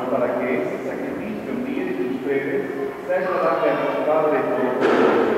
para que ese sacrificio mío y de ustedes sea agradable a Dios Padre Todopoderoso.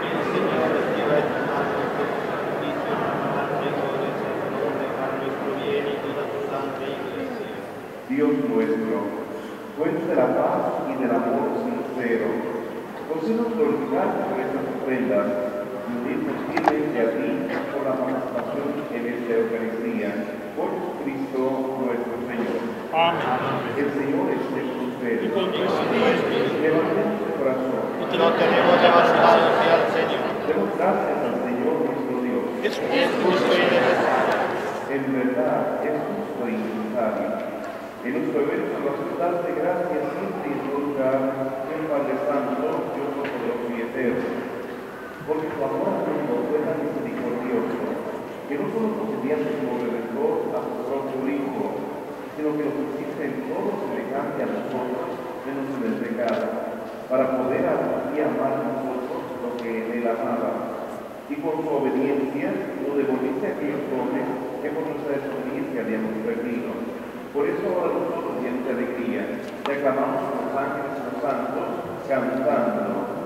Dios nuestro, fuente de la paz y del amor sincero, concédenos glorificarte por estas ofrendas y unirnos firmemente a ti por la participación en esta Eucaristía, por Jesucristo nuestro Señor. Amén. El Señor esté con ustedes. Y contigo, Señor. Levantemos el corazón. Y te lo tenemos levantado hacia el Señor. Demos gracias al Señor nuestro Dios. Es justo y necesario. En verdad, es justo y necesario. En nuestro evento nos darte gracias siempre y en todo lugar, en Padre Santo, Dios Todopoderoso y Eterno. Porque tu amor al mundo fue tan misericordioso, que no solo nos enviaste como redentor a tu propio Hijo, sino que nos hiciste en todo semejante a nosotros, menos en el pecado, para poder así amar a nosotros lo que en él amaba. Y por tu obediencia nos devolviste a aquellos dones que por nuestra desobediencia habíamos perdido. Por eso ahora nosotros, llenos de alegría, te aclamamos a los ángeles y los santos, cantando.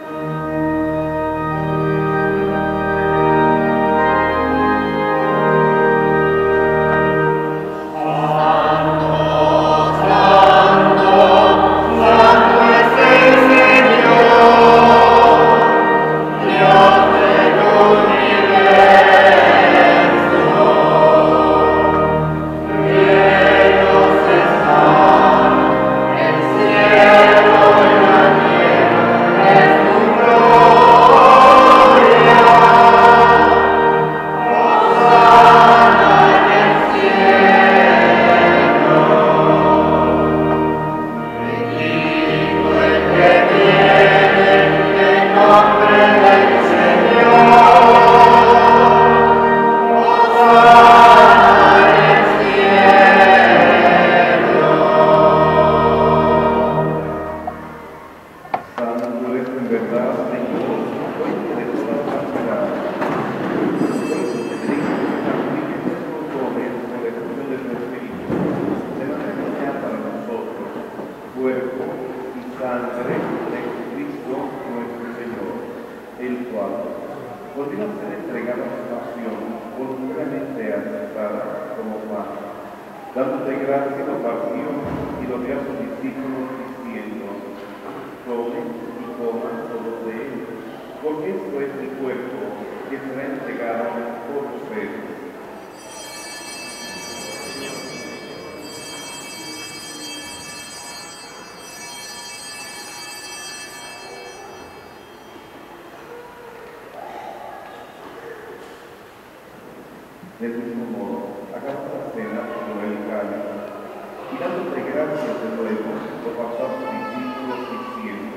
Del mismo modo, hagamos la cena sobre el cáliz, y dándote gracias de nuevo, lo pasamos a sus discípulos diciendo: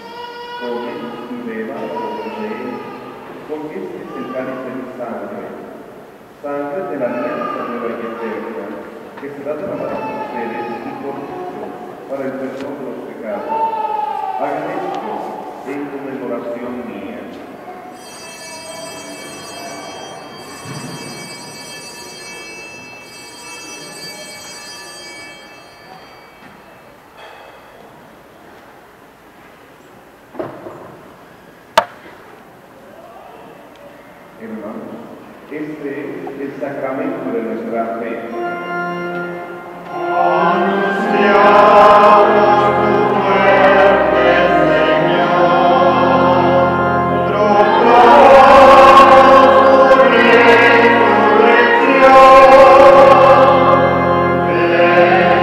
comen y beban todos de él, porque este es el cáliz de mi sangre, sangre de la alianza nueva y eterna, que será derramada por ustedes y por muchos para el perdón de los pecados. Hagan esto en conmemoración mía. Hermanos, este es el sacramento de nuestra fe. Anunciamos tu muerte, Señor. Proclamamos tu resurrección. Ven,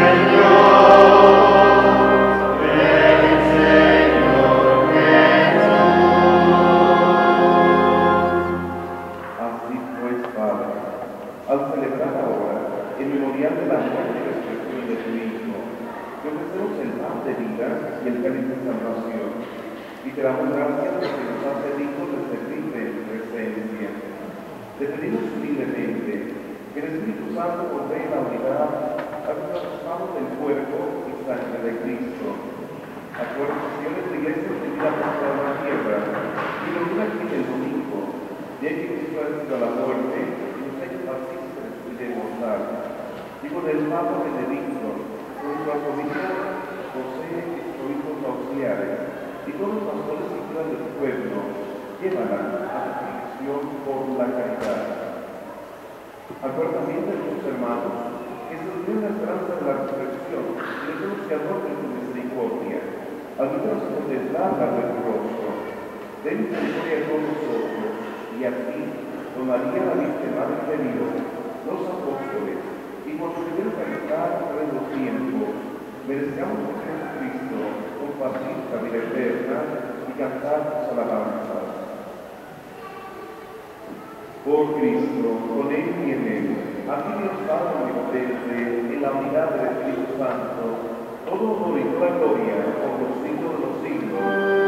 Señor Jesús. Así pues, Padre, al celebrar ahora el memorial de la muerte y resurrección de tu Hijo, te ofrecemos el pan de vida y el cáliz de salvación, y te damos gracias porque nos has dignos de servirte en tu presencia. Te pedimos humildemente que el Espíritu Santo ordene la unidad a los traspasos del cuerpo y sangre de Cristo. Acuérdate, Señor, de tu iglesia extendida por toda la tierra, y lo una aquí el domingo, ya que Cristo ha vencido a la muerte, y nos ha hecho partícipes de su vida inmortal. Y con el Papa Benedicto, con nuestro y todos los pastores y curas del pueblo llévala a la aflicción por la caridad. Acuerda también de tus hermanos que se tiene la esperanza de la resurrección y el anunciador de tu misericordia. Ayúdanos a contemplarla de tu rostro. Ten misericordia de todos nosotros y a ti, con María la Virgen Madre de Vino, los apóstoles, y por tu fiel caridad a través de los tiempos, merezcamos por Jesucristo compartir la vida eterna y cantar tus alabanzas. Por Cristo, con Él y en Él, a ti Dios Padre omnipotente, en la unidad del Espíritu Santo, todo honor y toda gloria por los siglos de los siglos.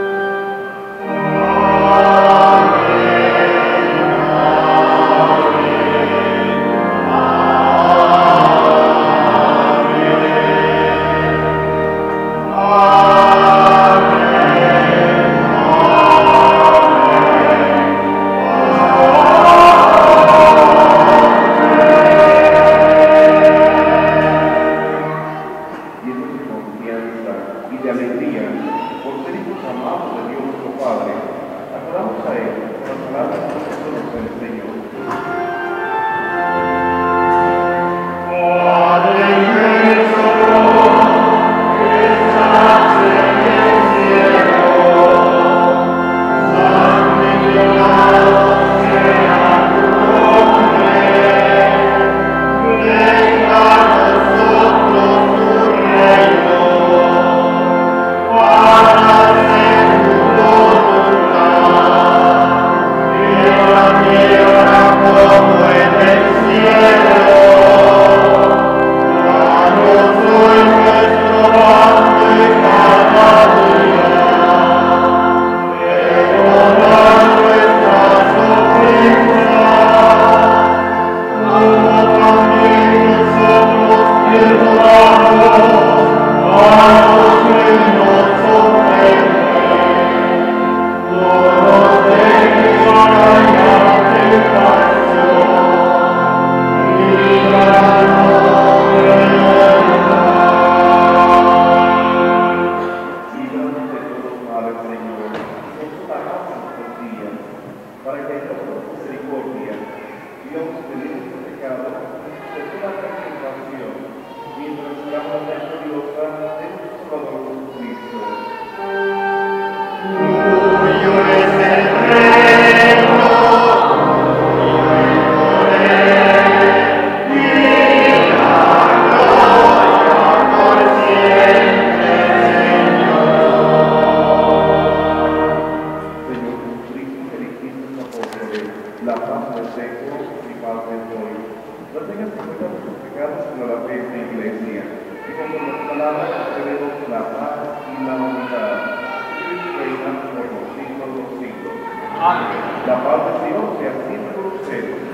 La paz de Dios sea siempre con ustedes.